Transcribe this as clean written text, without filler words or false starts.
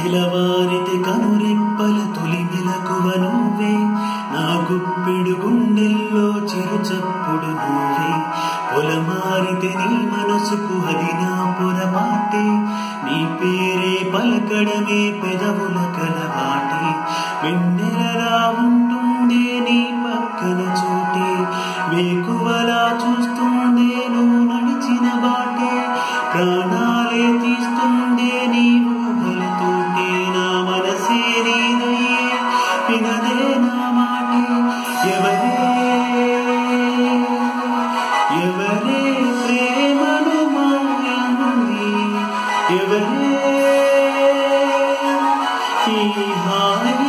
తెలవారితే కనురెప్పల తొలి మెలకువ నువ్వే, నా గుప్పెడు గుండెల్లో చిరు చప్పుడు నువ్వే. పొలమారితే నీ మనసుకు అది నా పొరపాటే, నీ పేరే పలకడమే పెదవుల కలవాటే. వెన్నెలలా ఉంటుందే నీ పక్కన చోటే, వేకువలా చూస్తుందే నువ్వు నడిచిన బాటే. ప్రాణాలే తీస్తుందే నీ ఊహలతోటే, నా మనసే నీదయ్యే వినదే నా మాటే. ఎవరే ప్రేమను మాయంది, ఎవరే ఈ హాయి